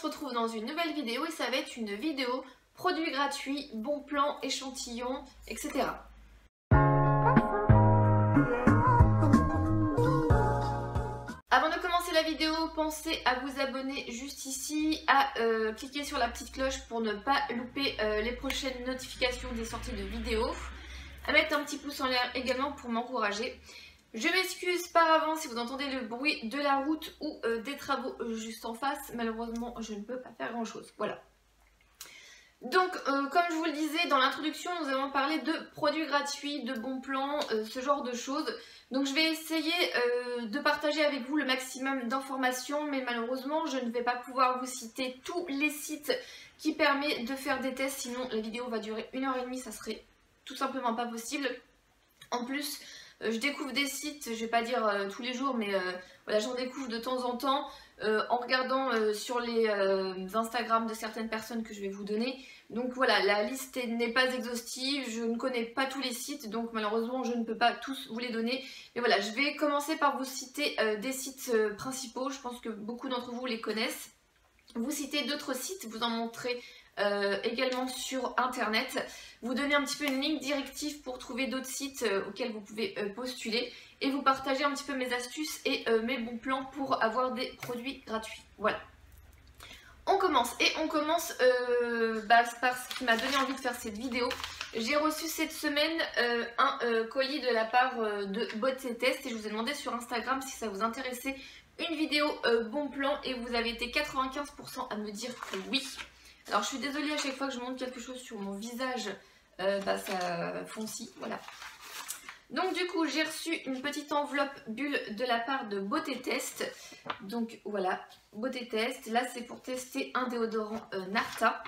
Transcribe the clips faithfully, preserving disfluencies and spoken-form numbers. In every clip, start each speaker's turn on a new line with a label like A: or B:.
A: se retrouve dans une nouvelle vidéo et ça va être une vidéo produits gratuits, bons plans, échantillons, et cetera. Avant de commencer la vidéo, pensez à vous abonner juste ici, à euh, cliquer sur la petite cloche pour ne pas louper euh, les prochaines notifications des sorties de vidéos, à mettre un petit pouce en l'air également pour m'encourager. Je m'excuse par avance si vous entendez le bruit de la route ou euh, des travaux juste en face. Malheureusement, je ne peux pas faire grand chose. Voilà. Donc, euh, comme je vous le disais dans l'introduction, nous avons parlé de produits gratuits, de bons plans, euh, ce genre de choses. Donc, je vais essayer euh, de partager avec vous le maximum d'informations, mais malheureusement, je ne vais pas pouvoir vous citer tous les sites qui permettent de faire des tests, sinon la vidéo va durer une heure et demie, ça serait tout simplement pas possible. En plus, euh, je découvre des sites, je vais pas dire euh, tous les jours, mais euh, voilà, j'en découvre de temps en temps. Euh, en regardant euh, sur les euh, Instagram de certaines personnes que je vais vous donner. Donc voilà, la liste n'est pas exhaustive, je ne connais pas tous les sites, donc malheureusement je ne peux pas tous vous les donner. Mais voilà, je vais commencer par vous citer euh, des sites euh, principaux, je pense que beaucoup d'entre vous les connaissent. Vous citez d'autres sites, vous en montrez euh, également sur internet. Vous donnez un petit peu une ligne directive pour trouver d'autres sites euh, auxquels vous pouvez euh, postuler. Et vous partagez un petit peu mes astuces et euh, mes bons plans pour avoir des produits gratuits. Voilà. On commence. Et on commence euh, bah, par ce qui m'a donné envie de faire cette vidéo. J'ai reçu cette semaine euh, un euh, colis de la part euh, de Beauté Test. Et je vous ai demandé sur Instagram si ça vous intéressait une vidéo euh, bon plan. Et vous avez été quatre-vingt-quinze pour cent à me dire que oui. Alors je suis désolée à chaque fois que je montre quelque chose sur mon visage. Euh, bah, ça foncie. Voilà. Donc du coup j'ai reçu une petite enveloppe bulle de la part de Beauté Test. Donc voilà, Beauté Test. Là c'est pour tester un déodorant euh, Narta.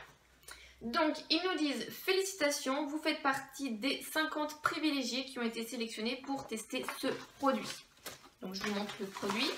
A: Donc ils nous disent félicitations, vous faites partie des cinquante privilégiés qui ont été sélectionnés pour tester ce produit. Donc je vous montre le produit.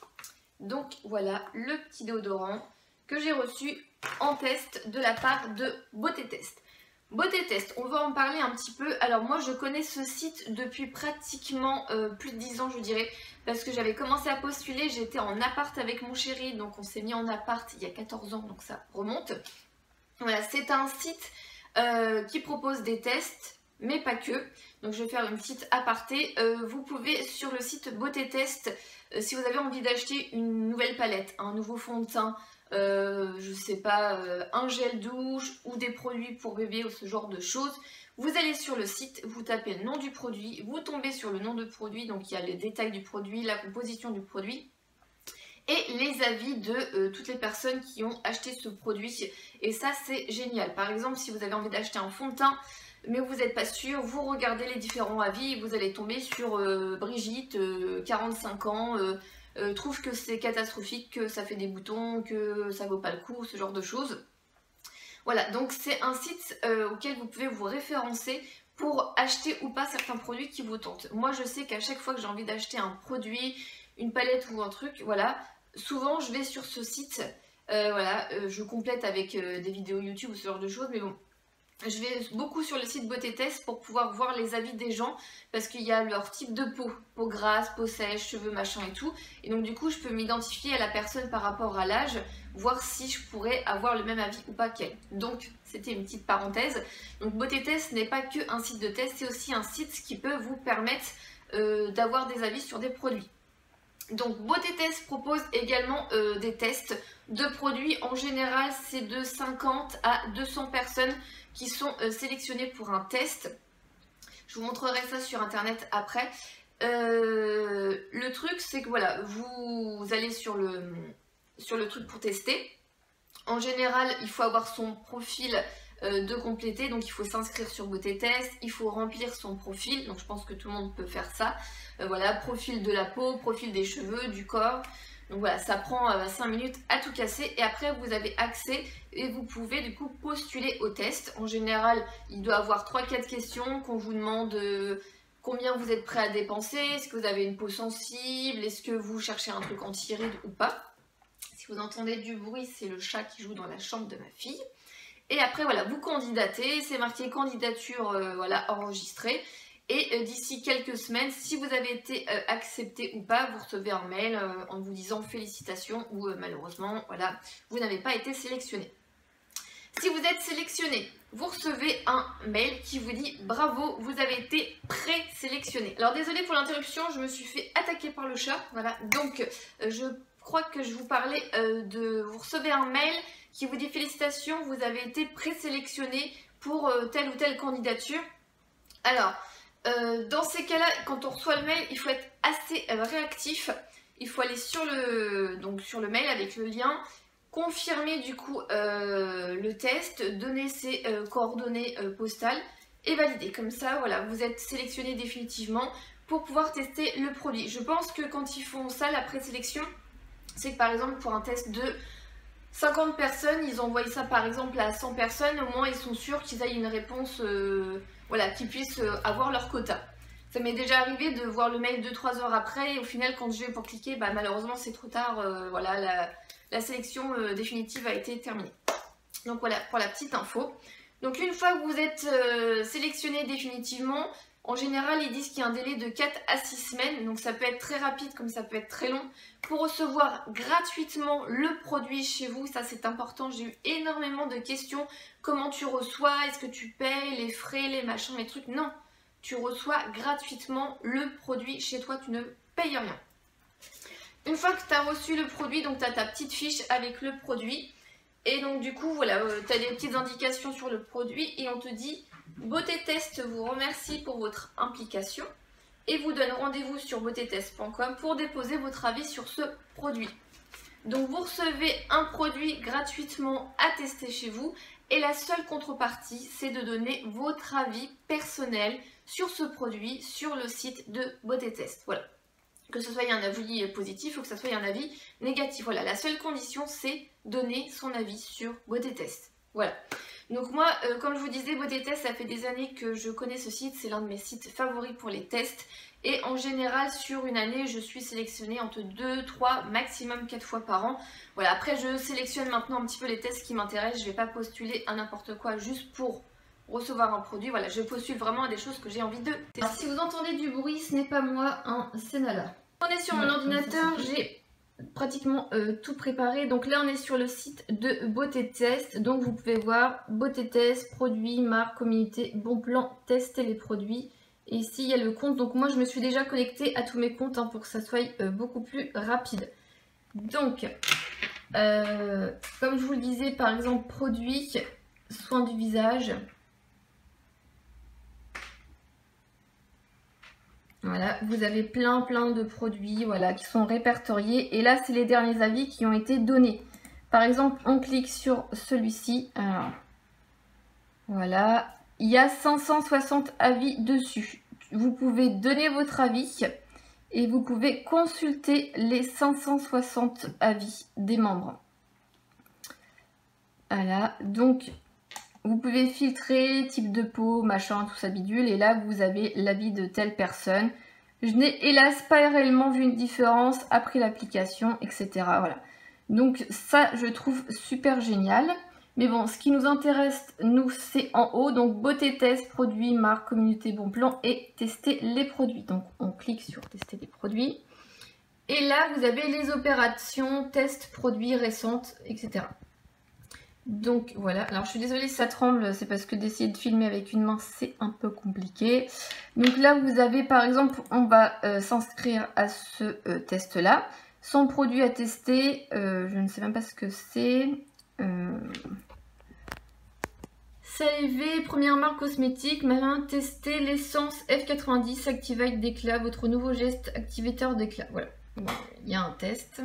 A: Donc voilà le petit déodorant que j'ai reçu en test de la part de Beauté Test. Beauté Test, on va en parler un petit peu. Alors moi je connais ce site depuis pratiquement euh, plus de dix ans je dirais, parce que j'avais commencé à postuler, j'étais en appart avec mon chéri, donc on s'est mis en appart il y a quatorze ans, donc ça remonte. Voilà, c'est un site euh, qui propose des tests, mais pas que. Donc je vais faire une petite aparté. Euh, vous pouvez sur le site Beauté Test, euh, si vous avez envie d'acheter une nouvelle palette, un nouveau fond de teint, Euh, je sais pas, euh, un gel douche ou des produits pour bébé ou ce genre de choses. Vous allez sur le site, vous tapez le nom du produit, vous tombez sur le nom de produit, donc il y a les détails du produit, la composition du produit et les avis de euh, toutes les personnes qui ont acheté ce produit. Et ça c'est génial. Par exemple, si vous avez envie d'acheter un fond de teint mais vous n'êtes pas sûr, vous regardez les différents avis et vous allez tomber sur euh, Brigitte, euh, quarante-cinq ans, euh, Euh, trouve que c'est catastrophique, que ça fait des boutons, que ça vaut pas le coup, ce genre de choses. Voilà, donc c'est un site euh, auquel vous pouvez vous référencer pour acheter ou pas certains produits qui vous tentent. Moi je sais qu'à chaque fois que j'ai envie d'acheter un produit, une palette ou un truc, voilà, souvent je vais sur ce site, euh, voilà, euh, je complète avec euh, des vidéos YouTube ou ce genre de choses, mais bon. Je vais beaucoup sur le site Beauté Test pour pouvoir voir les avis des gens parce qu'il y a leur type de peau, peau grasse, peau sèche, cheveux machin et tout. Et donc du coup je peux m'identifier à la personne par rapport à l'âge, voir si je pourrais avoir le même avis ou pas qu'elle. Donc c'était une petite parenthèse. Donc Beauté Test n'est pas que un site de test, c'est aussi un site qui peut vous permettre euh, d'avoir des avis sur des produits. Donc Beauté Test propose également euh, des tests de produits. En général c'est de cinquante à deux cents personnes qui sont euh, sélectionnées pour un test. Je vous montrerai ça sur internet après. Euh, le truc c'est que voilà, vous, vous allez sur le, sur le truc pour tester. En général il faut avoir son profil euh, de compléter, donc il faut s'inscrire sur Beauté Test, il faut remplir son profil, donc je pense que tout le monde peut faire ça. Euh, voilà, profil de la peau, profil des cheveux, du corps. Donc voilà, ça prend euh, cinq minutes à tout casser et après vous avez accès et vous pouvez du coup postuler au test. En général, il doit avoir trois quatre questions qu'on vous demande euh, combien vous êtes prêt à dépenser, est-ce que vous avez une peau sensible, est-ce que vous cherchez un truc anti-rides ou pas. Si vous entendez du bruit, c'est le chat qui joue dans la chambre de ma fille. Et après voilà, vous candidatez, c'est marqué candidature euh, voilà, enregistrée. Et euh, d'ici quelques semaines, si vous avez été euh, accepté ou pas, vous recevez un mail euh, en vous disant félicitations ou euh, malheureusement, voilà, vous n'avez pas été sélectionné. Si vous êtes sélectionné, vous recevez un mail qui vous dit bravo, vous avez été présélectionné. Alors désolé pour l'interruption, je me suis fait attaquer par le chat, voilà, donc euh, je crois que je vous parlais euh, de... Vous recevez un mail qui vous dit félicitations, vous avez été présélectionné pour euh, telle ou telle candidature. Alors, euh, dans ces cas-là, quand on reçoit le mail, il faut être assez euh, réactif. Il faut aller sur le, donc sur le mail avec le lien, confirmer du coup euh, le test, donner ses euh, coordonnées euh, postales et valider. Comme ça, voilà, vous êtes sélectionné définitivement pour pouvoir tester le produit. Je pense que quand ils font ça, la présélection, c'est que par exemple pour un test de cinquante personnes, ils envoient ça par exemple à cent personnes, au moins ils sont sûrs qu'ils aient une réponse, euh, voilà, qu'ils puissent euh, avoir leur quota. Ça m'est déjà arrivé de voir le mail deux trois heures après et au final quand je vais pour cliquer, bah, malheureusement c'est trop tard, euh, voilà, la, la sélection euh, définitive a été terminée. Donc voilà pour la petite info. Donc une fois que vous êtes euh, sélectionné définitivement, en général ils disent qu'il y a un délai de quatre à six semaines, donc ça peut être très rapide comme ça peut être très long, pour recevoir gratuitement le produit chez vous. Ça c'est important, j'ai eu énormément de questions, comment tu reçois, est-ce que tu payes les frais, les machins, les trucs, non, tu reçois gratuitement le produit chez toi, tu ne payes rien. Une fois que tu as reçu le produit, donc tu as ta petite fiche avec le produit, et donc du coup voilà, euh, tu as des petites indications sur le produit et on te dit Beauté Test vous remercie pour votre implication et vous donne rendez-vous sur beauté test point com pour déposer votre avis sur ce produit. Donc vous recevez un produit gratuitement à tester chez vous et la seule contrepartie c'est de donner votre avis personnel sur ce produit sur le site de Beauté Test. Voilà. Que ce soit un avis positif ou que ce soit un avis négatif. Voilà, la seule condition c'est donner son avis sur Beauté Test. Voilà. Donc moi, euh, comme je vous disais, Beauté Test, ça fait des années que je connais ce site. C'est l'un de mes sites favoris pour les tests. Et en général, sur une année, je suis sélectionnée entre deux, trois, maximum quatre fois par an. Voilà, après je sélectionne maintenant un petit peu les tests qui m'intéressent. Je ne vais pas postuler à n'importe quoi juste pour recevoir un produit. Voilà, je postule vraiment à des choses que j'ai envie de tester. Alors, si vous entendez du bruit, ce n'est pas moi, hein, c'est Nala. On est sur mon ordinateur, j'ai pratiquement euh, tout préparé. Donc là on est sur le site de Beauté Test, donc vous pouvez voir Beauté Test, produits, marque, communauté, bon plan, tester les produits. Et ici il y a le compte, donc moi je me suis déjà connectée à tous mes comptes hein, pour que ça soit euh, beaucoup plus rapide. Donc euh, comme je vous le disais, par exemple produits, soins du visage. Voilà, vous avez plein plein de produits voilà, qui sont répertoriés. Et là, c'est les derniers avis qui ont été donnés. Par exemple, on clique sur celui-ci. Alors, voilà, il y a cinq cent soixante avis dessus. Vous pouvez donner votre avis et vous pouvez consulter les cinq cent soixante avis des membres. Voilà, donc vous pouvez filtrer type de peau, machin, tout ça bidule. Et là, vous avez l'avis de telle personne. Je n'ai hélas pas réellement vu une différence après l'application, et cetera. Voilà. Donc ça, je trouve super génial. Mais bon, ce qui nous intéresse, nous, c'est en haut. Donc Beauté Test, produits, marque, communauté, bon plan et tester les produits. Donc on clique sur tester les produits. Et là, vous avez les opérations, tests, produits récentes, et cetera. Donc voilà, alors je suis désolée si ça tremble, c'est parce que d'essayer de filmer avec une main c'est un peu compliqué. Donc là vous avez par exemple, on va euh, s'inscrire à ce euh, test là. Son produit à tester, euh, je ne sais même pas ce que c'est. Euh... Salivé, première marque cosmétique, marin, tester l'essence F quatre-vingt-dix, Activate d'éclat, votre nouveau geste activateur d'éclat. Voilà, bon, il y a un test.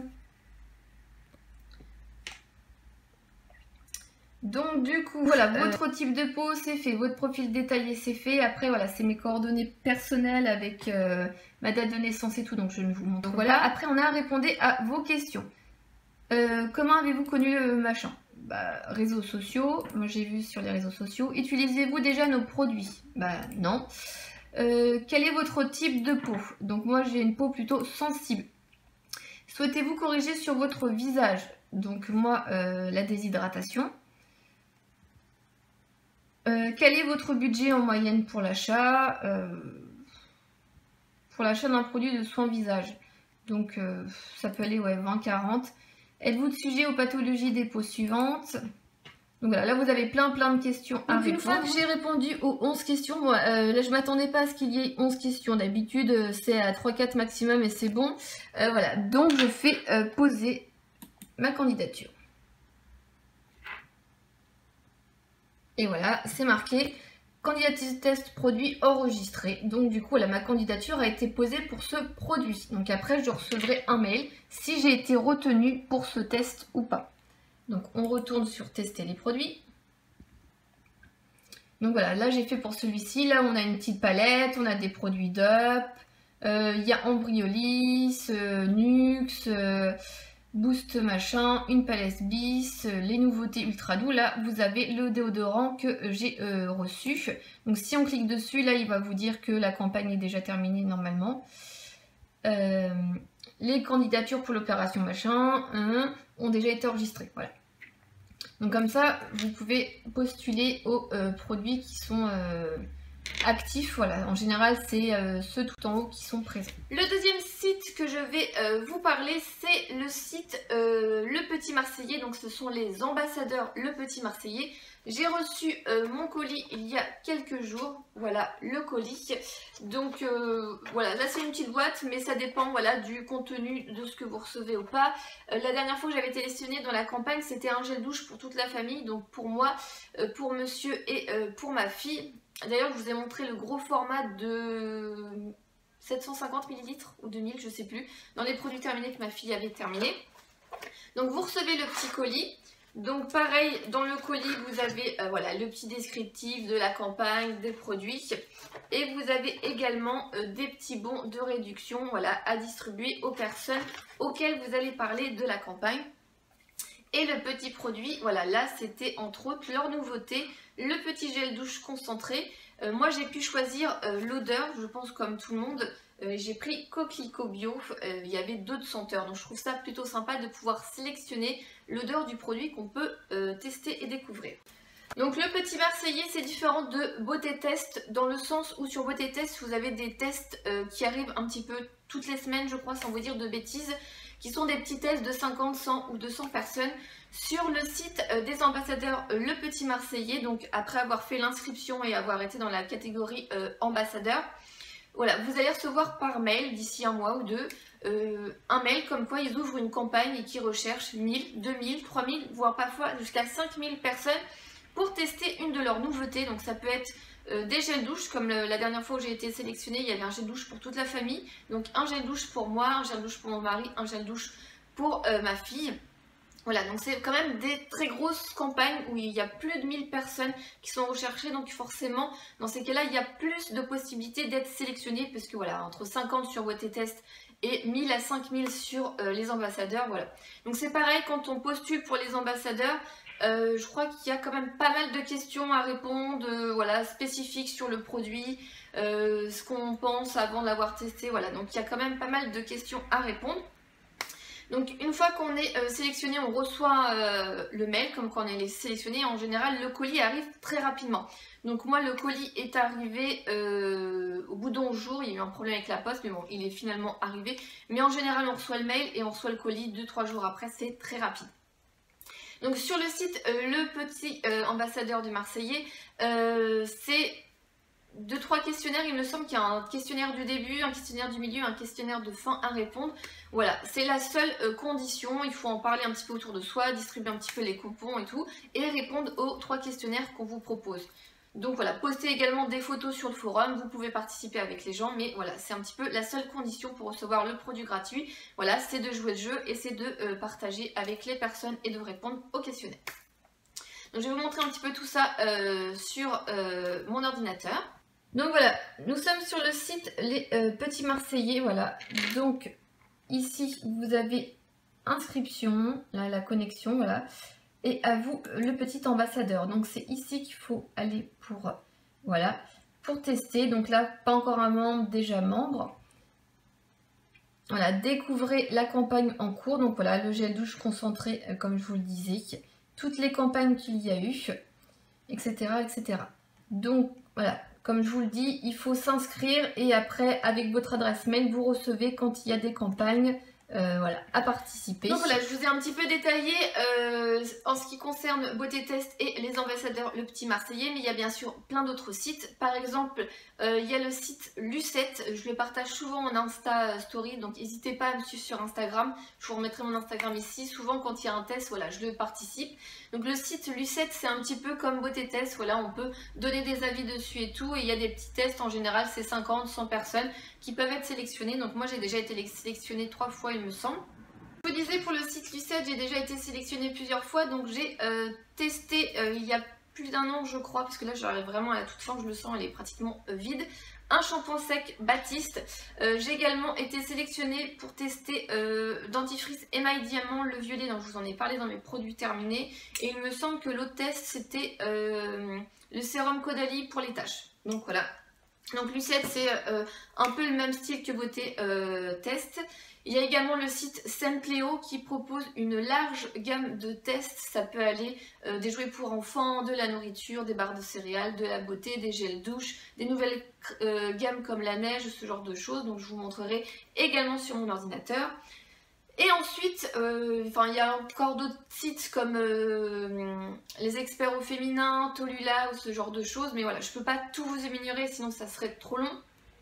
A: Donc du coup, voilà, votre euh... type de peau c'est fait, votre profil détaillé c'est fait. Après voilà, c'est mes coordonnées personnelles avec euh, ma date de naissance et tout, donc je ne vous montre donc, pas. Voilà, après on a répondu à vos questions. Euh, comment avez-vous connu le machin? Bah, réseaux sociaux, moi j'ai vu sur les réseaux sociaux. Utilisez-vous déjà nos produits? Bah non. Euh, quel est votre type de peau? Donc moi j'ai une peau plutôt sensible. Souhaitez-vous corriger sur votre visage? Donc moi euh, la déshydratation. Euh, quel est votre budget en moyenne pour l'achat? euh, pour l'achat d'un produit de soins visage. Donc euh, ça peut aller ouais, vingt à quarante. Êtes-vous sujet aux pathologies des peaux suivantes? Donc voilà, là vous avez plein plein de questions à répondre. Une fois que j'ai répondu aux onze questions, bon, euh, là je m'attendais pas à ce qu'il y ait onze questions. D'habitude c'est à trois quatre maximum et c'est bon. Euh, voilà, donc je fais euh, poser ma candidature. Et voilà, c'est marqué candidature test produit enregistré. Donc du coup, là, ma candidature a été posée pour ce produit. Donc après, je recevrai un mail si j'ai été retenue pour ce test ou pas. Donc on retourne sur tester les produits. Donc voilà, là j'ai fait pour celui-ci. Là on a une petite palette, on a des produits d'Up. Euh, il y a Embryolis, euh, Nux, euh, Boost machin, une palette bis, euh, les nouveautés ultra doux. Là vous avez le déodorant que j'ai euh, reçu. Donc si on clique dessus, là il va vous dire que la campagne est déjà terminée normalement. Euh, les candidatures pour l'opération machin hein, ont déjà été enregistrées. Voilà. Donc comme ça, vous pouvez postuler aux euh, produits qui sont euh, actifs. Voilà, en général, c'est euh, ceux tout en haut qui sont présents. Le deuxième site que je vais euh, vous parler, c'est le site euh, Le Petit Marseillais. Donc ce sont les ambassadeurs Le Petit Marseillais. J'ai reçu euh, mon colis il y a quelques jours. Voilà le colis. Donc euh, voilà, là c'est une petite boîte, mais ça dépend voilà, du contenu de ce que vous recevez ou pas. Euh, la dernière fois que j'avais sélectionné dans la campagne, c'était un gel douche pour toute la famille. Donc pour moi, euh, pour monsieur et euh, pour ma fille. D'ailleurs, je vous ai montré le gros format de sept cent cinquante millilitres ou deux mille, je sais plus, dans les produits terminés que ma fille avait terminé. Donc vous recevez le petit colis. Donc pareil, dans le colis, vous avez euh, voilà, le petit descriptif de la campagne, des produits. Et vous avez également euh, des petits bons de réduction voilà, à distribuer aux personnes auxquelles vous allez parler de la campagne. Et le petit produit, voilà, là c'était entre autres leur nouveauté, le petit gel douche concentré. Euh, moi j'ai pu choisir euh, l'odeur, je pense comme tout le monde. Euh, j'ai pris Coquelicot Bio, euh, il y avait d'autres senteurs, donc je trouve ça plutôt sympa de pouvoir sélectionner l'odeur du produit qu'on peut euh, tester et découvrir. Donc le Petit Marseillais, c'est différent de Beauté Test dans le sens où sur Beauté Test vous avez des tests euh, qui arrivent un petit peu toutes les semaines, je crois, sans vous dire de bêtises, qui sont des petits tests de cinquante, cent ou deux cents personnes. Sur le site euh, des ambassadeurs euh, Le Petit Marseillais, donc après avoir fait l'inscription et avoir été dans la catégorie euh, ambassadeur, voilà, vous allez recevoir par mail d'ici un mois ou deux euh, un mail comme quoi ils ouvrent une campagne et qu'ils recherchent mille, deux mille, trois mille, voire parfois jusqu'à cinq mille personnes pour tester une de leurs nouveautés. Donc ça peut être euh, des gels douche, comme le, la dernière fois où j'ai été sélectionnée, il y avait un gel douche pour toute la famille. Donc un gel douche pour moi, un gel douche pour mon mari, un gel douche pour euh, ma fille. Voilà, donc c'est quand même des très grosses campagnes où il y a plus de mille personnes qui sont recherchées. Donc forcément, dans ces cas-là, il y a plus de possibilités d'être sélectionné. Parce que voilà, entre cinquante sur Beauté Test et mille à cinq mille sur euh, les ambassadeurs. Voilà. Donc c'est pareil, quand on postule pour les ambassadeurs, euh, je crois qu'il y a quand même pas mal de questions à répondre, euh, voilà, spécifiques sur le produit, euh, ce qu'on pense avant de l'avoir testé. Voilà, donc il y a quand même pas mal de questions à répondre. Donc une fois qu'on est euh, sélectionné, on reçoit euh, le mail comme quand on est sélectionné. En général, le colis arrive très rapidement. Donc moi, le colis est arrivé euh, au bout d'un jour. Il y a eu un problème avec la poste, mais bon, il est finalement arrivé. Mais en général, on reçoit le mail et on reçoit le colis deux trois jours après. C'est très rapide. Donc sur le site euh, Le Petit euh, Ambassadeur du Marseillais, euh, c'est deux trois questionnaires. Il me semble qu'il y a un questionnaire du début, un questionnaire du milieu, un questionnaire de fin à répondre. Voilà, c'est la seule euh, condition. Il faut en parler un petit peu autour de soi, distribuer un petit peu les coupons et tout, et répondre aux trois questionnaires qu'on vous propose. Donc voilà, postez également des photos sur le forum, vous pouvez participer avec les gens, mais voilà, c'est un petit peu la seule condition pour recevoir le produit gratuit. Voilà, c'est de jouer le jeu et c'est de euh, partager avec les personnes et de répondre aux questionnaires. Donc je vais vous montrer un petit peu tout ça euh, sur euh, mon ordinateur. Donc voilà, nous sommes sur le site Les euh, Petits Marseillais, voilà. Donc ici, vous avez inscription, là, la connexion, voilà. Et à vous, le petit ambassadeur. Donc c'est ici qu'il faut aller pour, voilà, pour tester. Donc là, pas encore un membre, déjà membre. Voilà, découvrez la campagne en cours. Donc voilà, le gel douche concentré, euh, comme je vous le disais. Toutes les campagnes qu'il y a eu, et cetera, et cetera. Donc voilà, comme je vous le dis, il faut s'inscrire et après avec votre adresse mail vous recevez quand il y a des campagnes. Euh, voilà, à participer. Donc voilà, je vous ai un petit peu détaillé euh, en ce qui concerne Beauté Test et les ambassadeurs Le Petit Marseillais, mais il y a bien sûr plein d'autres sites. Par exemple, euh, il y a le site Lucette, je le partage souvent en Insta Story, donc n'hésitez pas à me suivre sur Instagram. Je vous remettrai mon Instagram ici. Souvent quand il y a un test, voilà, je le participe. Donc le site Lucette, c'est un petit peu comme Beauté Test, voilà, on peut donner des avis dessus et tout, et il y a des petits tests, en général c'est cinquante, cent personnes qui peuvent être sélectionnées. Donc moi j'ai déjà été sélectionnée trois fois, il me semble. Je vous disais, pour le site Lucette, j'ai déjà été sélectionnée plusieurs fois, donc j'ai euh, testé euh, il y a plus d'un an je crois, parce que là j'arrive vraiment à la toute fin, je le sens, elle est pratiquement euh, vide. Un shampoing sec Baptiste. Euh, j'ai également été sélectionnée pour tester euh, dentifrice émail diamant le violet, donc je vous en ai parlé dans mes produits terminés. Et il me semble que l'autre test c'était euh, le sérum Caudalie pour les taches. Donc voilà. Donc Lucette, c'est euh, un peu le même style que Beauté euh, Test. Il y a également le site Simpléo qui propose une large gamme de tests. Ça peut aller euh, des jouets pour enfants, de la nourriture, des barres de céréales, de la beauté, des gels douche, des nouvelles euh, gammes comme la neige, ce genre de choses. Donc je vous montrerai également sur mon ordinateur. Et ensuite, euh, enfin, il y a encore d'autres sites comme euh, les experts au féminin, Tolula ou ce genre de choses. Mais voilà, je ne peux pas tout vous énumérer, sinon ça serait trop long.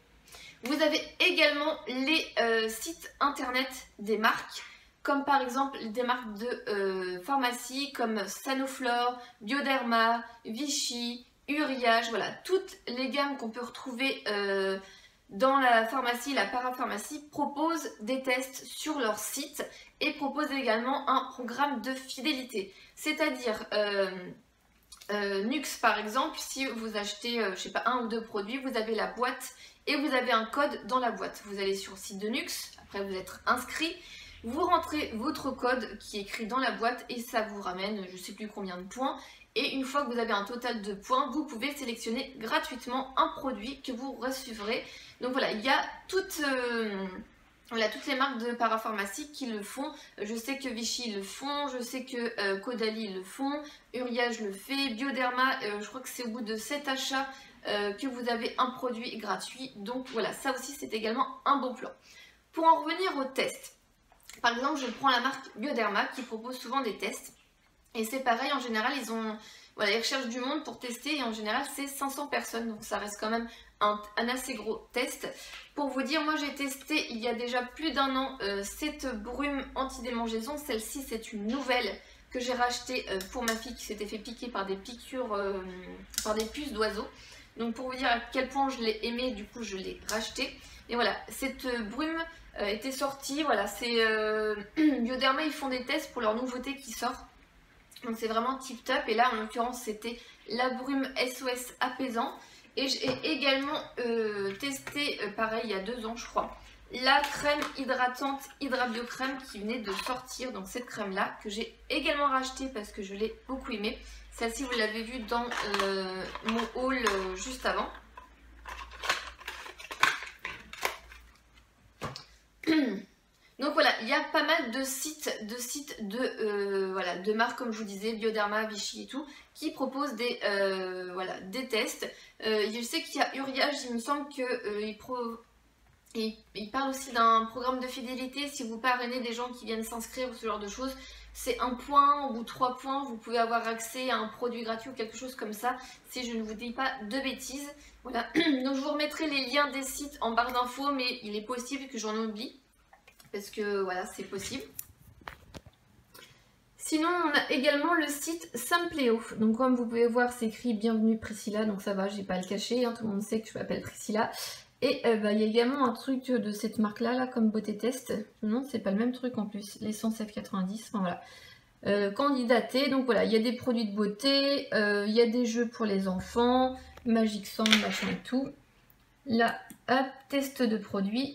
A: Vous avez également les euh, sites internet des marques, comme par exemple des marques de euh, pharmacie comme Sanoflore, Bioderma, Vichy, Uriage, voilà, toutes les gammes qu'on peut retrouver euh, dans la pharmacie, la parapharmacie, proposent des tests sur leur site et proposent également un programme de fidélité. C'est-à-dire, euh, euh, Nux par exemple, si vous achetez, euh, je sais pas, un ou deux produits, vous avez la boîte et vous avez un code dans la boîte. Vous allez sur le site de Nux, après vous êtes inscrit, vous rentrez votre code qui est écrit dans la boîte et ça vous ramène je ne sais plus combien de points. Et une fois que vous avez un total de points, vous pouvez sélectionner gratuitement un produit que vous recevrez. Donc voilà, il y a toutes, euh, voilà, toutes les marques de parapharmacie qui le font. Je sais que Vichy le font, je sais que euh, Caudalie le font, Uriage le fait, Bioderma, euh, je crois que c'est au bout de sept achats euh, que vous avez un produit gratuit. Donc voilà, ça aussi c'est également un bon plan. Pour en revenir aux tests, par exemple je prends la marque Bioderma qui propose souvent des tests. Et c'est pareil, en général, ils ont, voilà, ils recherchent du monde pour tester et en général, c'est cinq cents personnes. Donc ça reste quand même un, un assez gros test. Pour vous dire, moi j'ai testé il y a déjà plus d'un an euh, cette brume anti-démangeaison. Celle-ci, c'est une nouvelle que j'ai rachetée euh, pour ma fille qui s'était fait piquer par des piqûres, euh, par des puces d'oiseaux. Donc pour vous dire à quel point je l'ai aimée, du coup je l'ai rachetée. Et voilà, cette euh, brume euh, était sortie. Voilà, c'est euh, Bioderma, ils font des tests pour leur nouveauté qui sort. Donc c'est vraiment tip top. Et là en l'occurrence c'était la brume S O S apaisant. Et j'ai également euh, testé, euh, pareil il y a deux ans je crois, la crème hydratante Hydrabio Crème qui venait de sortir. Donc cette crème là que j'ai également rachetée parce que je l'ai beaucoup aimée. Celle-ci vous l'avez vue dans euh, mon haul euh, juste avant. Donc voilà, il y a pas mal de sites de sites de, euh, voilà, de marques comme je vous disais, Bioderma, Vichy et tout, qui proposent des, euh, voilà, des tests. Euh, je sais qu'il y a Uriage, il me semble qu'il euh, pro... il, il parle aussi d'un programme de fidélité. Si vous parrainez des gens qui viennent s'inscrire ou ce genre de choses, c'est un point ou trois points, vous pouvez avoir accès à un produit gratuit ou quelque chose comme ça, si je ne vous dis pas de bêtises. Voilà, donc je vous remettrai les liens des sites en barre d'infos, mais il est possible que j'en oublie. Parce que voilà, c'est possible. Sinon, on a également le site Simpléo. Donc comme vous pouvez voir, c'est écrit Bienvenue Priscilla. Donc ça va, j'ai pas à le cacher, hein, tout le monde sait que je m'appelle Priscilla. Et euh, bah, il y a également un truc de cette marque-là, là, comme Beauté Test. Non, c'est pas le même truc en plus. Les cent sept quatre-vingt-dix, enfin voilà. Euh, candidaté, donc voilà, il y a des produits de beauté, euh, il y a des jeux pour les enfants, Magic Sand, machin et tout. Là, hop, test de produits.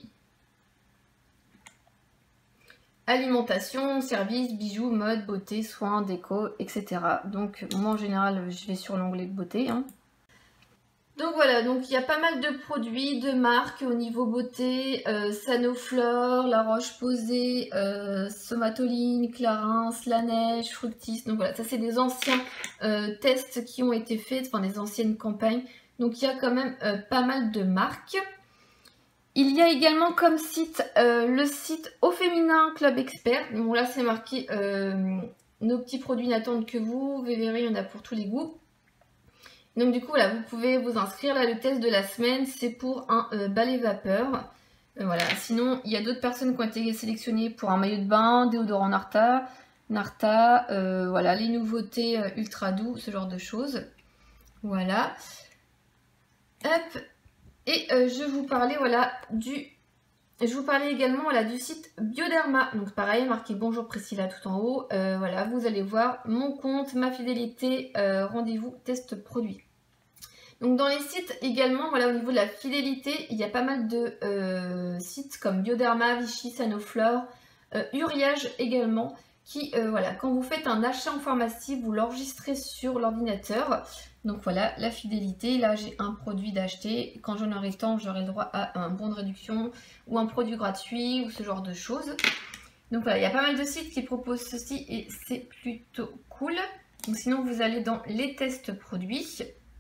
A: Alimentation, services, bijoux, mode, beauté, soins, déco, et cetera. Donc moi en général je vais sur l'onglet beauté. Hein. Donc voilà, donc il y a pas mal de produits, de marques au niveau beauté, euh, Sanoflore, La Roche-Posay, euh, Somatoline, Clarins, La Neige, Fructis. Donc voilà, ça c'est des anciens euh, tests qui ont été faits, enfin des anciennes campagnes Donc il y a quand même euh, pas mal de marques. Il y a également comme site euh, le site Au Féminin Club Expert. Bon là c'est marqué euh, nos petits produits n'attendent que vous. Vous verrez, il y en a pour tous les goûts. Donc du coup voilà, vous pouvez vous inscrire. Là le test de la semaine c'est pour un euh, balai vapeur. Euh, voilà. Sinon il y a d'autres personnes qui ont été sélectionnées pour un maillot de bain, déodorant Narta, Narta, euh, voilà les nouveautés euh, ultra doux, ce genre de choses. Voilà. Hop. Et euh, je vous parlais voilà du je vous parlais également voilà du site Bioderma. Donc pareil, marqué bonjour Priscilla tout en haut. Euh, voilà, vous allez voir mon compte, ma fidélité, euh, rendez-vous test produit. Donc dans les sites également, voilà, au niveau de la fidélité, il y a pas mal de euh, sites comme Bioderma, Vichy, Sanoflore, euh, Uriage également, qui euh, voilà, quand vous faites un achat en pharmacie, vous l'enregistrez sur l'ordinateur. Donc voilà, la fidélité, là j'ai un produit d'acheter, quand j'en aurai tant, j'aurai le droit à un bon de réduction ou un produit gratuit ou ce genre de choses. Donc voilà, il y a pas mal de sites qui proposent ceci et c'est plutôt cool. Donc sinon vous allez dans les tests produits.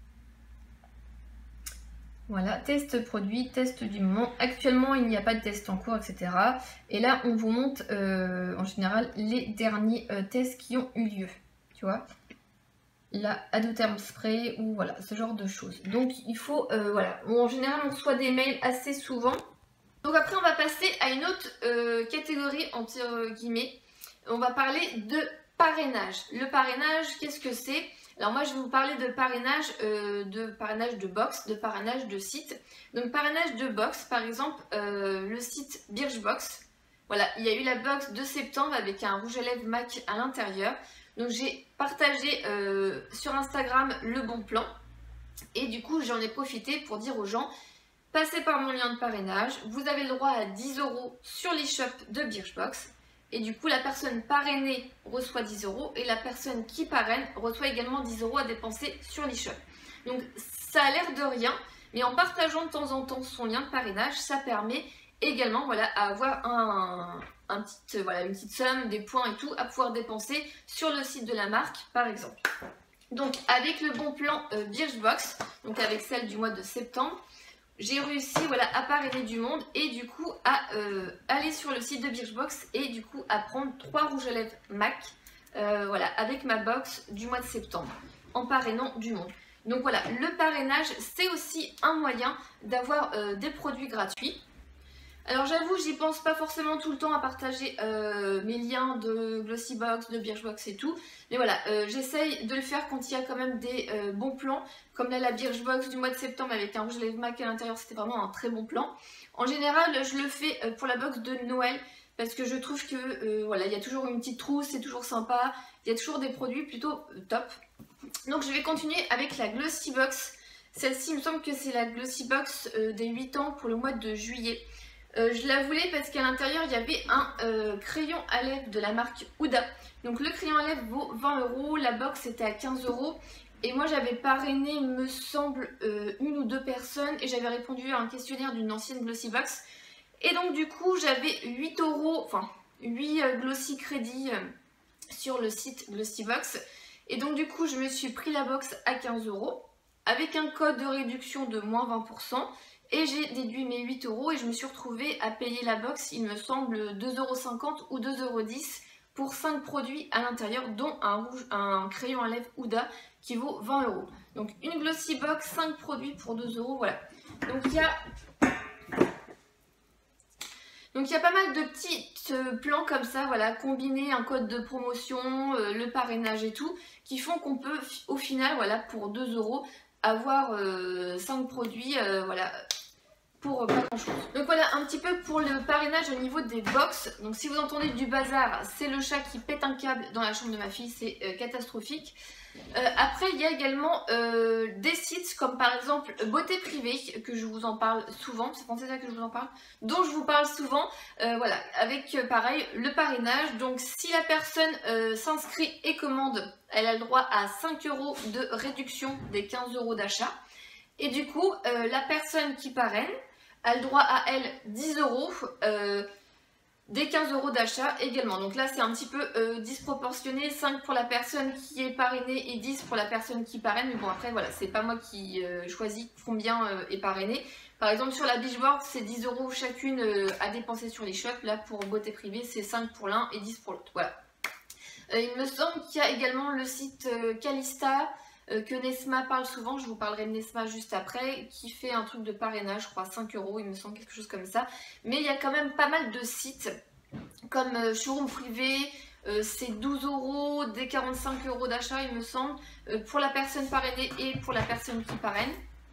A: Voilà, test produit, test du moment. Actuellement, il n'y a pas de test en cours, et cetera. Et là, on vous montre euh, en général les derniers euh, tests qui ont eu lieu. Tu vois, la Adotherm Spray ou voilà, ce genre de choses. Donc, il faut, euh, voilà, en général, on reçoit des mails assez souvent. Donc après, on va passer à une autre euh, catégorie, entre guillemets. On va parler de parrainage. Le parrainage, qu'est-ce que c'est ? Alors moi je vais vous parler de parrainage, euh, de parrainage de box, de parrainage de site. Donc parrainage de box, par exemple euh, le site Birchbox. Voilà, il y a eu la box de septembre avec un rouge à lèvres M A C à l'intérieur. Donc j'ai partagé euh, sur Instagram le bon plan. Et du coup j'en ai profité pour dire aux gens, passez par mon lien de parrainage. Vous avez le droit à dix euros sur l'e-shop de Birchbox. Et du coup, la personne parrainée reçoit dix euros et la personne qui parraine reçoit également dix euros à dépenser sur l'e-shop. Donc, ça a l'air de rien, mais en partageant de temps en temps son lien de parrainage, ça permet également voilà, à avoir un, un petit, voilà, une petite somme, des points et tout, à pouvoir dépenser sur le site de la marque, par exemple. Donc, avec le bon plan euh, Birchbox, donc avec celle du mois de septembre, j'ai réussi voilà, à parrainer du monde et du coup à euh, aller sur le site de Birchbox et du coup à prendre trois rouges à lèvres M A C euh, voilà, avec ma box du mois de septembre en parrainant du monde. Donc voilà, le parrainage c'est aussi un moyen d'avoir euh, des produits gratuits. Alors j'avoue, j'y pense pas forcément tout le temps à partager euh, mes liens de Glossybox, de Birchbox et tout. Mais voilà, euh, j'essaye de le faire quand il y a quand même des euh, bons plans. Comme là, la Birchbox du mois de septembre avec un rouge à lèvres M A C à l'intérieur, c'était vraiment un très bon plan. En général, je le fais euh, pour la box de Noël parce que je trouve que euh, voilà, il y a toujours une petite trousse, c'est toujours sympa. Il y a toujours des produits plutôt euh, top. Donc je vais continuer avec la Glossybox. Celle-ci, il me semble que c'est la Glossybox euh, des huit ans pour le mois de juillet. Euh, je la voulais parce qu'à l'intérieur il y avait un euh, crayon à lèvres de la marque Huda. Donc le crayon à lèvres vaut vingt euros, la box était à quinze euros. Et moi j'avais parrainé, il me semble, euh, une ou deux personnes et j'avais répondu à un questionnaire d'une ancienne Glossybox. Et donc du coup j'avais huit euros, enfin huit euh, Glossy crédits euh, sur le site Glossybox. Et donc du coup je me suis pris la box à quinze euros avec un code de réduction de moins vingt pour cent. Et j'ai déduit mes huit euros et je me suis retrouvée à payer la box, il me semble, deux euros cinquante ou deux euros dix pour cinq produits à l'intérieur, dont un, rouge, un crayon à lèvres Huda qui vaut vingt euros. Donc une Glossybox, cinq produits pour deux euros, voilà. Donc il y a... Donc il y a pas mal de petits euh, plans comme ça, voilà, combiner un code de promotion, euh, le parrainage et tout, qui font qu'on peut au final, voilà, pour deux euros, avoir euh, cinq produits, euh, voilà, pour pas grand chose. Donc voilà un petit peu pour le parrainage au niveau des box. Donc si vous entendez du bazar, c'est le chat qui pète un câble dans la chambre de ma fille, c'est euh, catastrophique. Euh, après il y a également euh, des sites comme par exemple Beauté Privée, que je vous en parle souvent, c'est pour ça que je vous en parle, dont je vous parle souvent, euh, voilà, avec euh, pareil le parrainage. Donc si la personne euh, s'inscrit et commande, elle a le droit à cinq euros de réduction des quinze euros d'achat. Et du coup euh, la personne qui parraine a le droit à elle dix euros euh, des quinze euros d'achat également. Donc là c'est un petit peu euh, disproportionné, cinq pour la personne qui est parrainée et dix pour la personne qui parraine. Mais bon après voilà, c'est pas moi qui euh, choisis combien euh, est parrainé. Par exemple sur la Beachboard c'est dix euros chacune euh, à dépenser sur les shops. Là pour beauté privée c'est cinq pour l'un et dix pour l'autre. Voilà. Euh, il me semble qu'il y a également le site euh, Calista. Euh, que Nesma parle souvent, je vous parlerai de Nesma juste après, qui fait un truc de parrainage, je crois cinq euros, il me semble quelque chose comme ça. Mais il y a quand même pas mal de sites, comme euh, Showroom Privé, euh, c'est douze euros, des quarante-cinq euros d'achat il me semble, euh, pour la personne parrainée et pour la personne qui parraine.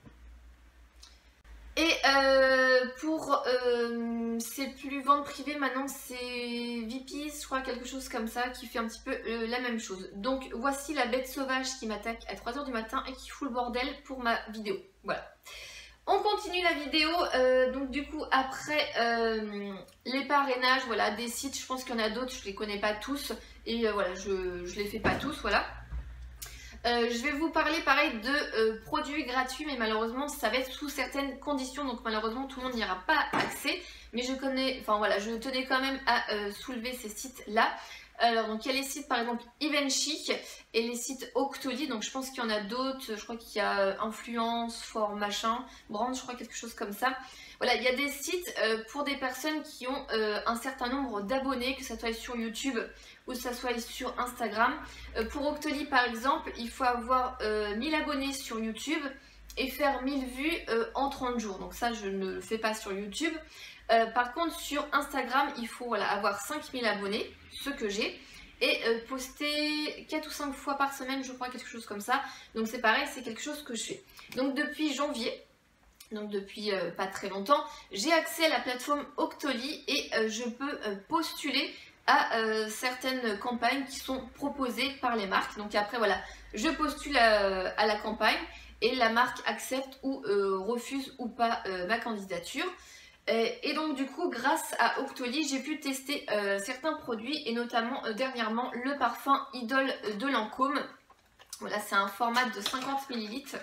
A: Et euh, pour euh, c'est plus vente privée maintenant, c'est V P, je crois, quelque chose comme ça, qui fait un petit peu euh, la même chose. Donc voici la bête sauvage qui m'attaque à trois heures du matin et qui fout le bordel pour ma vidéo. Voilà. On continue la vidéo, euh, donc du coup après euh, les parrainages, voilà, des sites, je pense qu'il y en a d'autres, je les connais pas tous, et euh, voilà, je, je les fais pas tous, voilà. Euh, je vais vous parler pareil de euh, produits gratuits, mais malheureusement ça va être sous certaines conditions, donc malheureusement tout le monde n'y aura pas accès, mais je connais, enfin voilà, je tenais quand même à euh, soulever ces sites là. Alors donc il y a les sites par exemple Even Chic et les sites Octoly, donc je pense qu'il y en a d'autres, je crois qu'il y a Influence, For machin, Brand, je crois quelque chose comme ça. Voilà, il y a des sites euh, pour des personnes qui ont euh, un certain nombre d'abonnés, que ce soit sur YouTube ou que ce soit sur Instagram. Euh, pour Octoly par exemple, il faut avoir euh, mille abonnés sur YouTube et faire mille vues euh, en trente jours. Donc ça je ne le fais pas sur YouTube. Euh, par contre sur Instagram, il faut voilà, avoir cinq mille abonnés, ce que j'ai. Et euh, poster quatre ou cinq fois par semaine, je crois, quelque chose comme ça. Donc c'est pareil, c'est quelque chose que je fais. Donc depuis janvier, donc depuis euh, pas très longtemps, j'ai accès à la plateforme Octoly et euh, je peux euh, postuler à euh, certaines campagnes qui sont proposées par les marques. Donc après voilà, je postule à, à la campagne et la marque accepte ou euh, refuse ou pas euh, ma candidature. Et donc du coup grâce à Octoly j'ai pu tester euh, certains produits et notamment euh, dernièrement le parfum Idole de Lancôme. Voilà, c'est un format de cinquante millilitres.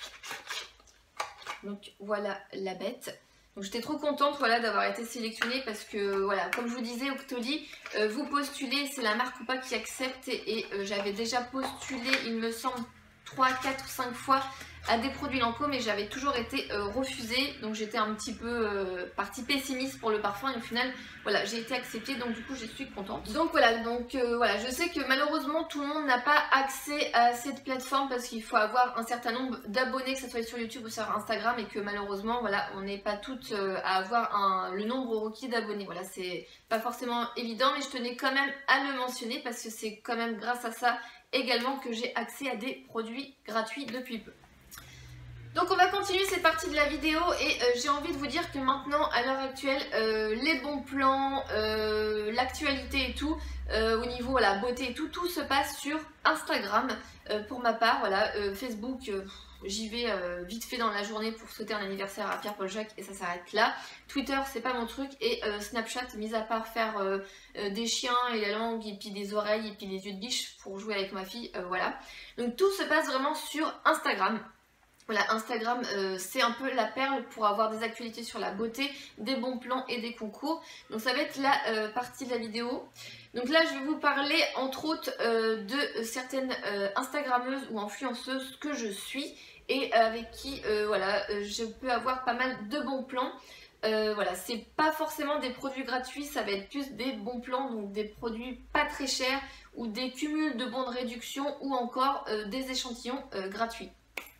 A: Donc voilà la bête. Donc j'étais trop contente voilà, d'avoir été sélectionnée parce que voilà, comme je vous disais, Octoly, euh, vous postulez, c'est la marque ou pas qui accepte et, et euh, j'avais déjà postulé il me semble trois, quatre ou cinq fois à des produits Lancôme mais j'avais toujours été euh, refusée, donc j'étais un petit peu euh, partie pessimiste pour le parfum et au final voilà j'ai été acceptée, donc du coup je suis contente. Donc voilà, donc euh, voilà, je sais que malheureusement tout le monde n'a pas accès à cette plateforme parce qu'il faut avoir un certain nombre d'abonnés, que ce soit sur YouTube ou sur Instagram, et que malheureusement voilà on n'est pas toutes euh, à avoir un, le nombre requis d'abonnés. Voilà, c'est pas forcément évident mais je tenais quand même à le mentionner parce que c'est quand même grâce à ça également que j'ai accès à des produits gratuits depuis peu. Donc on va continuer cette partie de la vidéo et euh, j'ai envie de vous dire que maintenant à l'heure actuelle euh, les bons plans, euh, l'actualité et tout euh, au niveau voilà, beauté et tout, tout se passe sur Instagram euh, pour ma part. Voilà, euh, Facebook euh, j'y vais euh, vite fait dans la journée pour souhaiter un anniversaire à Pierre-Paul Jacques et ça s'arrête là. Twitter c'est pas mon truc et euh, Snapchat, mis à part faire euh, euh, des chiens et la langue et puis des oreilles et puis des yeux de biche pour jouer avec ma fille, euh, voilà. Donc tout se passe vraiment sur Instagram. Voilà, Instagram euh, c'est un peu la perle pour avoir des actualités sur la beauté, des bons plans et des concours. Donc ça va être la euh, partie de la vidéo. Donc là je vais vous parler entre autres euh, de certaines euh, Instagrammeuses ou influenceuses que je suis et avec qui euh, voilà, euh, je peux avoir pas mal de bons plans. Euh, voilà, c'est pas forcément des produits gratuits, ça va être plus des bons plans, donc des produits pas très chers ou des cumuls de bons de réduction ou encore euh, des échantillons euh, gratuits.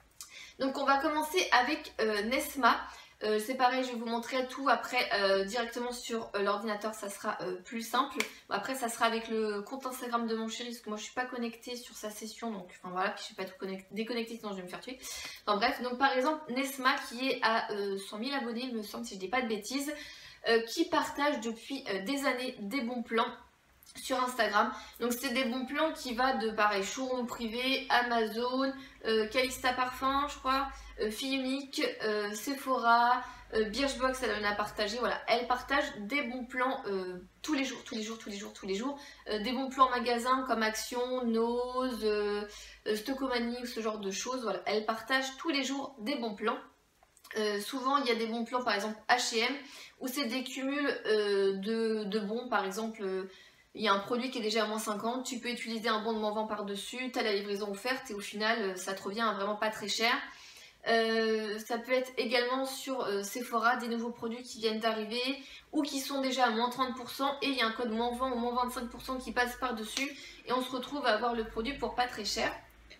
A: Donc on va commencer avec euh, Nesma. Euh, c'est pareil, je vais vous montrer tout après euh, directement sur euh, l'ordinateur, ça sera euh, plus simple. Après ça sera avec le compte Instagram de mon chéri, parce que moi je suis pas connectée sur sa session, donc enfin voilà, puis je suis pas tout déconnectée sinon je vais me faire tuer. Enfin bref, donc par exemple Nesma qui est à euh, cent mille abonnés, il me semble si je dis pas de bêtises, euh, qui partage depuis euh, des années des bons plans sur Instagram. Donc c'est des bons plans qui va de pareil Showroom Privé, Amazon, euh, Calista Parfum je crois, euh, Fille Unique, euh, Sephora, euh, Birchbox elle en a partagé, voilà, elle partage des bons plans euh, tous les jours, tous les jours, tous les jours, tous les jours, euh, des bons plans en magasin comme Action, Nose, euh, euh, Stockomanie, ce genre de choses, voilà, elle partage tous les jours des bons plans. Euh, souvent il y a des bons plans par exemple H et M où c'est des cumuls euh, de, de bons, par exemple euh, il y a un produit qui est déjà à moins cinquante, tu peux utiliser un bon de moins vingt par dessus, tu as la livraison offerte et au final euh, ça te revient à vraiment pas très cher. Euh, ça peut être également sur euh, Sephora des nouveaux produits qui viennent d'arriver ou qui sont déjà à moins trente pour cent et il y a un code moins vingt ou moins vingt-cinq pour cent qui passe par dessus et on se retrouve à avoir le produit pour pas très cher.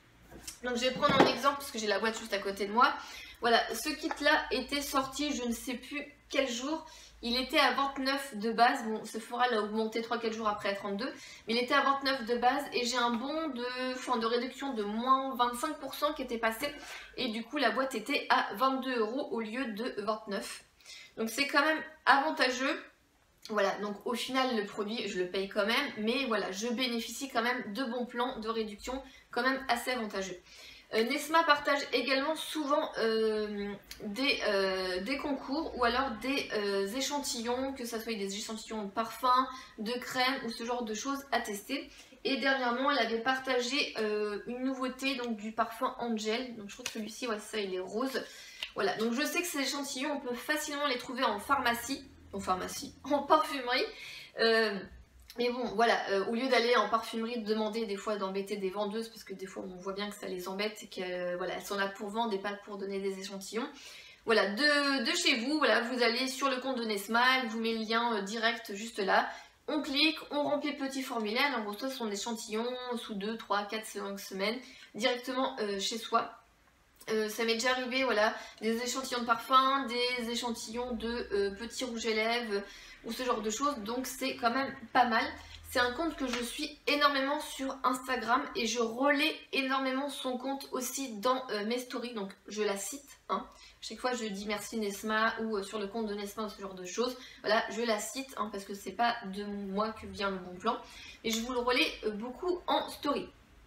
A: Donc je vais prendre un exemple parce que j'ai la boîte juste à côté de moi. Voilà, ce kit là était sorti je ne sais plus quel jour. Il était à vingt-neuf de base, bon Sephora l'a augmenté trois quatre jours après à trente-deux, mais il était à vingt-neuf de base et j'ai un bon de, enfin, de réduction de moins vingt-cinq pour cent qui était passé et du coup la boîte était à vingt-deux euros au lieu de vingt-neuf. Donc c'est quand même avantageux. Voilà, donc au final le produit je le paye quand même, mais voilà, je bénéficie quand même de bons plans de réduction quand même assez avantageux. Euh, Nesma partage également souvent euh, des, euh, des concours ou alors des euh, échantillons, que ce soit des échantillons de parfum, de crème ou ce genre de choses à tester. Et dernièrement, elle avait partagé euh, une nouveauté, donc du parfum Angel. Donc je trouve que celui-ci, ouais, ça, il est rose. Voilà, donc je sais que ces échantillons, on peut facilement les trouver en pharmacie, en pharmacie, en parfumerie. Euh, Mais bon, voilà, euh, au lieu d'aller en parfumerie, de demander des fois d'embêter des vendeuses, parce que des fois on voit bien que ça les embête et qu'elles voilà, elles sont là pour vendre et pas pour donner des échantillons. Voilà, de, de chez vous, voilà, vous allez sur le compte de Nesma, elle vous met le lien euh, direct juste là. On clique, on remplit le petit formulaire, on reçoit son échantillon sous deux, trois, quatre, cinq semaines directement euh, chez soi. Euh, ça m'est déjà arrivé, voilà, des échantillons de parfum, des échantillons de euh, petits rouges à lèvres ou ce genre de choses, donc c'est quand même pas mal. C'est un compte que je suis énormément sur Instagram et je relais énormément son compte aussi dans euh, mes stories, donc je la cite. Hein. Chaque fois je dis merci Nesma ou euh, sur le compte de Nesma ou ce genre de choses, voilà, je la cite hein, parce que c'est pas de moi que vient le bon plan, mais je vous le relais euh, beaucoup en story.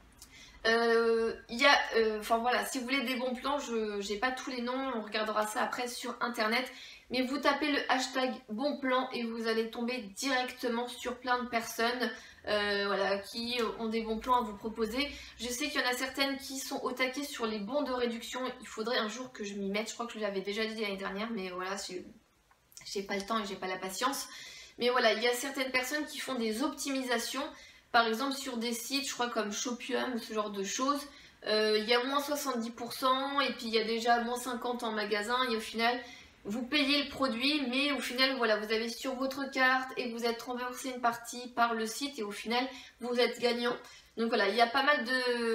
A: Il euh, y a, enfin euh, voilà, si vous voulez des bons plans, je n'ai pas tous les noms, on regardera ça après sur internet, mais vous tapez le hashtag bon plan et vous allez tomber directement sur plein de personnes euh, voilà, qui ont des bons plans à vous proposer. Je sais qu'il y en a certaines qui sont au taquet sur les bons de réduction, il faudrait un jour que je m'y mette, je crois que je l'avais déjà dit l'année dernière, mais voilà, j'ai pas le temps et j'ai pas la patience. Mais voilà, il y a certaines personnes qui font des optimisations. Par exemple sur des sites, je crois comme Shopium ou ce genre de choses, euh, il y a moins soixante-dix pour cent et puis il y a déjà moins cinquante pour cent en magasin et au final vous payez le produit mais au final voilà vous avez sur votre carte et vous êtes remboursé une partie par le site et au final vous êtes gagnant. Donc voilà, il y a pas mal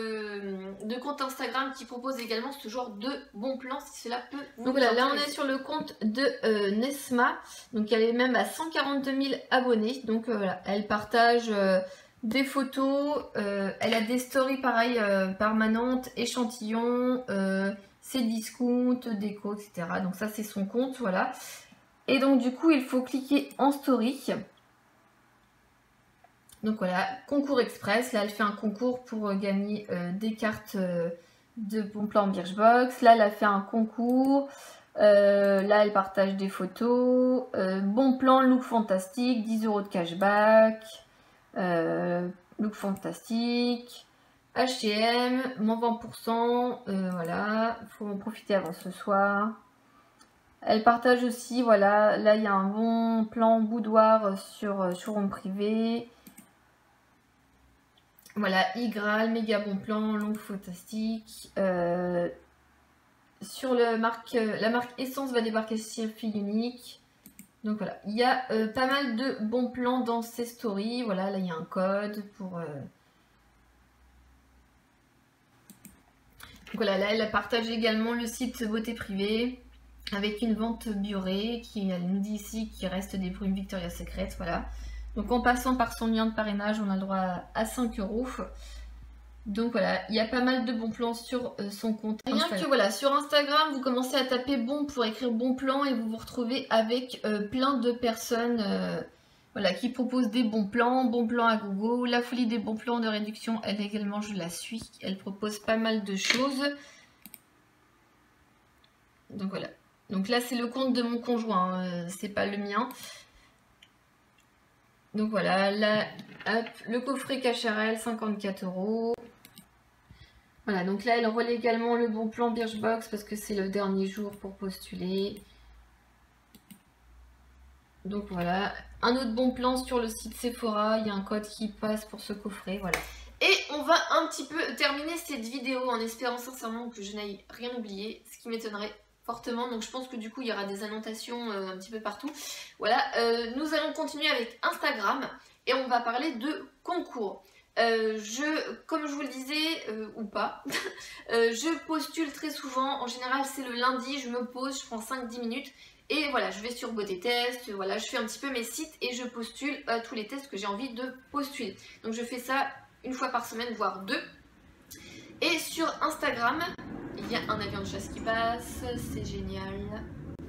A: de, de comptes Instagram qui proposent également ce genre de bons plans si cela peut vous Donc voilà, là on est sur le compte de euh, Nesma, donc elle est même à cent quarante-deux mille abonnés, donc euh, voilà, elle partage... Euh, des photos, euh, elle a des stories pareil euh, permanentes, échantillons, euh, ses discounts, déco, et cetera. Donc ça c'est son compte, voilà. Et donc du coup il faut cliquer en story. Donc voilà, concours express. Là elle fait un concours pour gagner euh, des cartes euh, de bon plan Birchbox. Là elle a fait un concours. Euh, là elle partage des photos. Euh, bon plan, look fantastique, dix euros de cashback. Euh, look fantastique, H et M, moins vingt pour cent, euh, voilà, il faut en profiter avant ce soir. Elle partage aussi, voilà, là il y a un bon plan boudoir sur, sur Home Privé. Voilà, Igral, méga bon plan, look fantastique. Euh, sur le marque, la marque Essence va débarquer sur fil unique. Donc voilà, il y a euh, pas mal de bons plans dans ces stories. Voilà, là il y a un code pour... Euh... Donc voilà, là elle partage également le site Beauté Privée avec une vente biorée qui, elle nous dit ici, qu'il reste des brumes Victoria's Secret. Voilà. Donc en passant par son lien de parrainage, on a le droit à cinq euros. Donc voilà, il y a pas mal de bons plans sur euh, son compte. Rien Instagram. Que voilà, sur Instagram, vous commencez à taper bon pour écrire bon plan et vous vous retrouvez avec euh, plein de personnes euh, voilà, qui proposent des bons plans, bons plans à gogo. La folie des bons plans de réduction, elle également, je la suis. Elle propose pas mal de choses. Donc voilà. Donc là, c'est le compte de mon conjoint, euh, c'est pas le mien. Donc voilà, là, hop, le coffret Cacharel, cinquante-quatre euros. Voilà, donc là, elle envoie également le bon plan Birchbox parce que c'est le dernier jour pour postuler. Donc voilà, un autre bon plan sur le site Sephora, il y a un code qui passe pour ce coffret, voilà. Et on va un petit peu terminer cette vidéo en espérant sincèrement que je n'aille rien oublier, ce qui m'étonnerait fortement. Donc je pense que du coup il y aura des annotations euh, un petit peu partout. Voilà, euh, nous allons continuer avec Instagram et on va parler de concours. Euh, je, comme je vous le disais, euh, ou pas, euh, je postule très souvent. En général c'est le lundi, je me pose, je prends cinq à dix minutes. Et voilà, je vais sur Beauté Test, voilà, je fais un petit peu mes sites et je postule euh, tous les tests que j'ai envie de postuler. Donc je fais ça une fois par semaine, voire deux. Et sur Instagram, il y a un avion de chasse qui passe, c'est génial.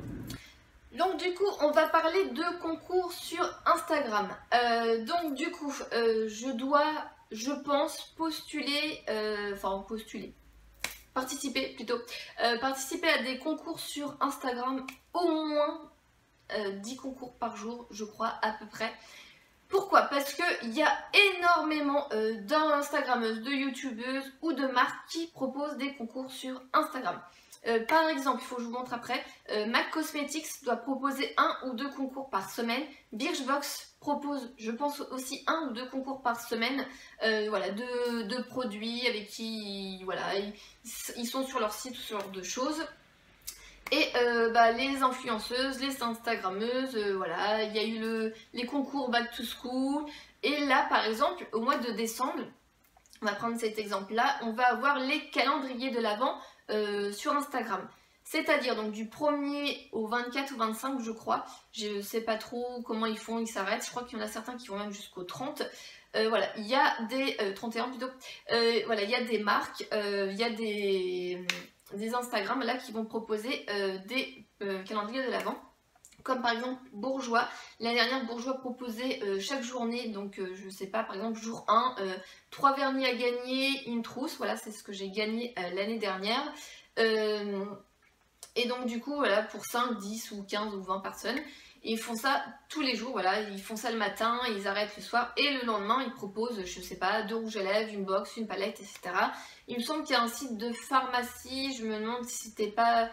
A: Donc du coup, on va parler de concours sur Instagram. Euh, donc du coup, euh, je dois, je pense, postuler, euh, enfin postuler, participer plutôt, euh, participer à des concours sur Instagram, au moins euh, dix concours par jour, je crois, à peu près. Pourquoi? Parce qu'il y a énormément euh, d'Instagrammeuses, de YouTubeuses ou de marques qui proposent des concours sur Instagram. Euh, par exemple, il faut que je vous montre après, euh, MAC Cosmetics doit proposer un ou deux concours par semaine. Birchbox propose, je pense, aussi un ou deux concours par semaine, euh, voilà, de, de produits avec qui voilà, ils, ils sont sur leur site ou ce genre de choses. Et euh, bah, les influenceuses, les instagrammeuses, euh, voilà, il y a eu le, les concours Back to School. Et là, par exemple, au mois de décembre, on va prendre cet exemple-là, on va avoir les calendriers de l'Avent euh, sur Instagram. C'est-à-dire donc du premier au vingt-quatre ou vingt-cinq, je crois. Je ne sais pas trop comment ils font, ils s'arrêtent. Je crois qu'il y en a certains qui vont même jusqu'au trente. Euh, voilà, il y a des... Euh, trente et un plutôt. Euh, voilà, il y a des marques, euh, il y a des... des Instagram là qui vont proposer euh, des euh, calendriers de l'Avent, comme par exemple Bourjois. L'année dernière, Bourjois proposait euh, chaque journée, donc euh, je sais pas, par exemple jour un, euh, trois vernis à gagner, une trousse, voilà, c'est ce que j'ai gagné euh, l'année dernière. Euh, et donc du coup, voilà, pour cinq, dix ou quinze ou vingt personnes. Et ils font ça tous les jours, voilà, ils font ça le matin, ils arrêtent le soir, et le lendemain, ils proposent, je sais pas, deux rouges à lèvres, une box, une palette, et cetera. Il me semble qu'il y a un site de pharmacie, je me demande si c'était pas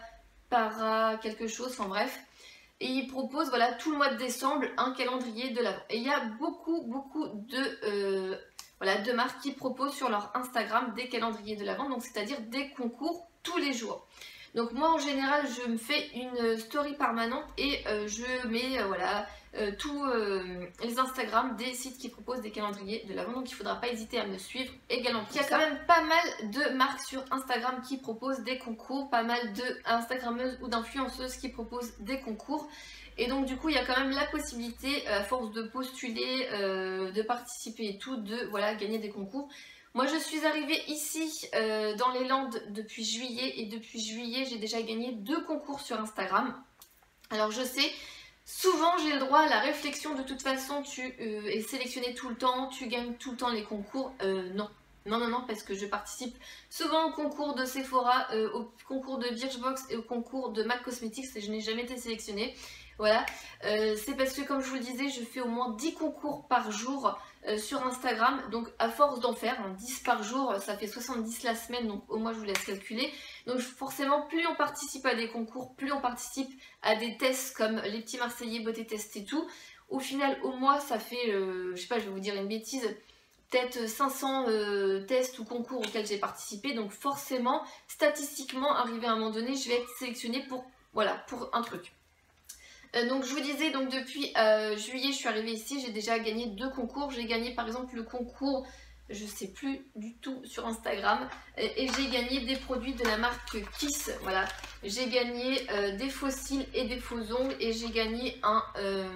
A: para quelque chose, enfin bref. Et ils proposent, voilà, tout le mois de décembre, un calendrier de l'Avent. Et il y a beaucoup, beaucoup de, euh, voilà, de marques qui proposent sur leur Instagram des calendriers de l'Avent, donc c'est-à-dire des concours tous les jours. Donc moi en général je me fais une story permanente et euh, je mets euh, voilà, euh, tous euh, les Instagram des sites qui proposent des calendriers de l'Avent. Donc il ne faudra pas hésiter à me suivre également. Il y a quand même pas mal de marques sur Instagram qui proposent des concours, pas mal de Instagrammeuses ou d'influenceuses qui proposent des concours. Et donc du coup il y a quand même la possibilité, à force de postuler, euh, de participer et tout, de voilà, gagner des concours. Moi je suis arrivée ici euh, dans les Landes depuis juillet et depuis juillet j'ai déjà gagné deux concours sur Instagram. Alors je sais, souvent j'ai le droit à la réflexion, de toute façon tu euh, es sélectionné tout le temps, tu gagnes tout le temps les concours. Euh, non, non, non, non, parce que je participe souvent au concours de Sephora, euh, au concours de Birchbox et au concours de MAC Cosmetics et je n'ai jamais été sélectionnée. Voilà, euh, c'est parce que comme je vous le disais, je fais au moins dix concours par jour euh, sur Instagram. Donc à force d'en faire, hein, dix par jour, ça fait soixante-dix la semaine, donc au moins je vous laisse calculer. Donc forcément, plus on participe à des concours, plus on participe à des tests comme les petits Marseillais, Beauté Test et tout. Au final, au mois, ça fait, euh, je sais pas, je vais vous dire une bêtise, peut-être cinq cents euh, tests ou concours auxquels j'ai participé. Donc forcément, statistiquement, arrivé à un moment donné, je vais être sélectionnée pour, voilà, pour un truc. Euh, donc je vous disais, donc depuis euh, juillet je suis arrivée ici, j'ai déjà gagné deux concours. J'ai gagné par exemple le concours, je sais plus du tout, sur Instagram, et, et j'ai gagné des produits de la marque Kiss, voilà. J'ai gagné euh, des faux cils et des faux ongles et j'ai gagné un, euh,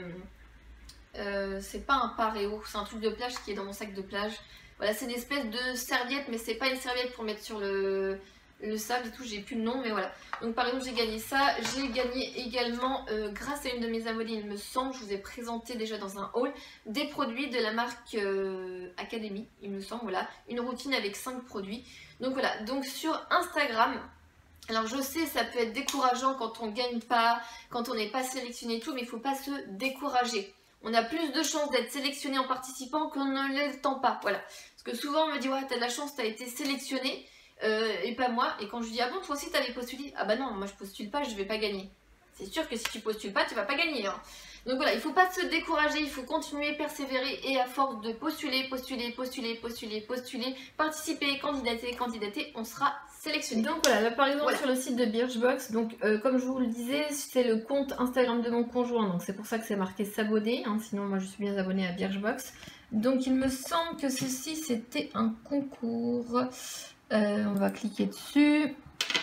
A: euh, c'est pas un paréo, c'est un truc de plage qui est dans mon sac de plage. Voilà, c'est une espèce de serviette, mais c'est pas une serviette pour mettre sur le... le sable et tout, j'ai plus le nom, mais voilà. Donc par exemple j'ai gagné ça, j'ai gagné également euh, grâce à une de mes abonnées, il me semble, je vous ai présenté déjà dans un haul, des produits de la marque euh, Academy, il me semble, voilà, une routine avec cinq produits. Donc voilà, donc sur Instagram, alors je sais ça peut être décourageant quand on gagne pas, quand on n'est pas sélectionné et tout, mais il ne faut pas se décourager. On a plus de chances d'être sélectionné en participant qu'on ne l'étant pas, voilà. Parce que souvent on me dit ouais t'as de la chance, t'as été sélectionné. euh, et pas moi. Et quand je lui dis ah bon toi aussi t'avais postulé, ah bah non moi je postule pas, je vais pas gagner. C'est sûr que si tu postules pas tu vas pas gagner hein. Donc voilà, il faut pas se décourager, il faut continuer, persévérer et à force de postuler, postuler, postuler, postuler, postuler, participer, candidater, candidater, on sera sélectionné. Donc voilà, là par exemple voilà. Sur le site de Birchbox, donc euh, comme je vous le disais, c'est le compte Instagram de mon conjoint, donc c'est pour ça que c'est marqué s'abonner, hein, sinon moi je suis bien abonnée à Birchbox. Donc il me semble que ceci c'était un concours, euh, on va cliquer dessus.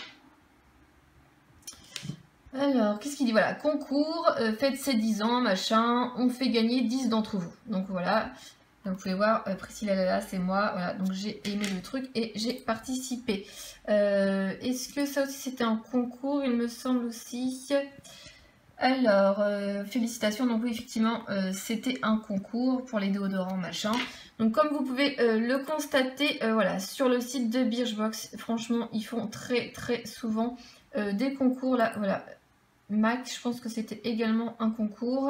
A: Alors, qu'est-ce qu'il dit? Voilà, concours, euh, faites ses dix ans, machin, on fait gagner dix d'entre vous. Donc voilà, donc, vous pouvez voir, euh, Priscilla Lala, c'est moi, voilà, donc j'ai aimé le truc et j'ai participé. Euh, Est-ce que ça aussi c'était un concours? Il me semble aussi. Alors, euh, félicitations, donc oui, effectivement, euh, c'était un concours pour les déodorants, machin. Donc comme vous pouvez euh, le constater, euh, voilà, sur le site de Birchbox, franchement, ils font très très souvent euh, des concours, là, voilà. Mac, je pense que c'était également un concours.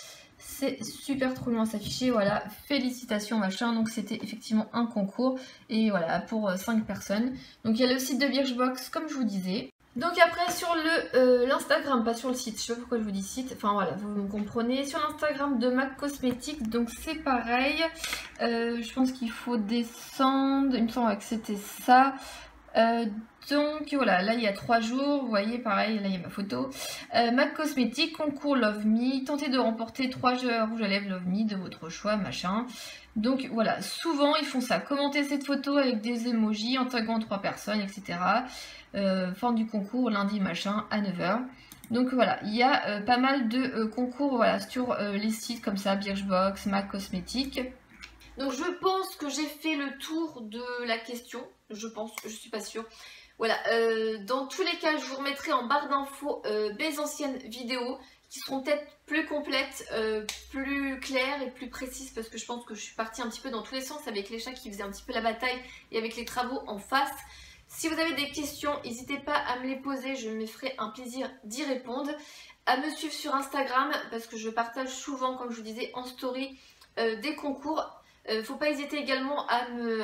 A: C'est super trop loin à s'afficher, voilà, félicitations machin, donc c'était effectivement un concours, et voilà, pour cinq personnes. Donc il y a le site de Birchbox, comme je vous disais. Donc après sur le euh, l'Instagram, pas sur le site, je sais pas pourquoi je vous dis site, enfin voilà, vous me comprenez. Sur l'Instagram de Mac Cosmetics, donc c'est pareil, euh, je pense qu'il faut descendre, il me semble que c'était ça. Euh, donc voilà, là il y a trois jours, vous voyez pareil, là il y a ma photo. Euh, Mac Cosmetics, concours Love Me, tentez de remporter trois jeux à rouge à lèvres Love Me de votre choix, machin. Donc voilà, souvent ils font ça, commentez cette photo avec des emojis en taguant trois personnes, et cetera. Euh, fin du concours lundi machin à neuf heures. Donc voilà, il y a euh, pas mal de euh, concours voilà, sur euh, les sites comme ça, Birchbox, Mac Cosmetics. Donc je pense que j'ai fait le tour de la question, je pense, je suis pas sûre. Voilà, euh, dans tous les cas, je vous remettrai en barre d'infos euh, mes anciennes vidéos qui seront peut-être plus complètes, euh, plus claires et plus précises parce que je pense que je suis partie un petit peu dans tous les sens avec les chats qui faisaient un petit peu la bataille et avec les travaux en face. Si vous avez des questions, n'hésitez pas à me les poser, je me ferai un plaisir d'y répondre. À me suivre sur Instagram parce que je partage souvent, comme je vous disais, en story euh, des concours. Euh, faut pas hésiter également à me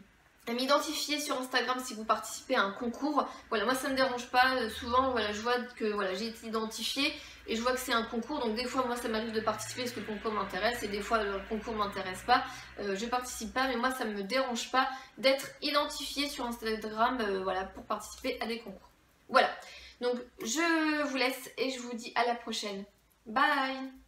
A: à m'identifier sur Instagram si vous participez à un concours. Voilà, moi ça me dérange pas. Euh, souvent, voilà, je vois que voilà, j'ai été identifiée et je vois que c'est un concours. Donc des fois, moi ça m'arrive de participer parce que le concours m'intéresse et des fois le concours m'intéresse pas. Euh, je participe pas, mais moi ça me dérange pas d'être identifiée sur Instagram, euh, voilà, pour participer à des concours. Voilà. Donc je vous laisse et je vous dis à la prochaine. Bye.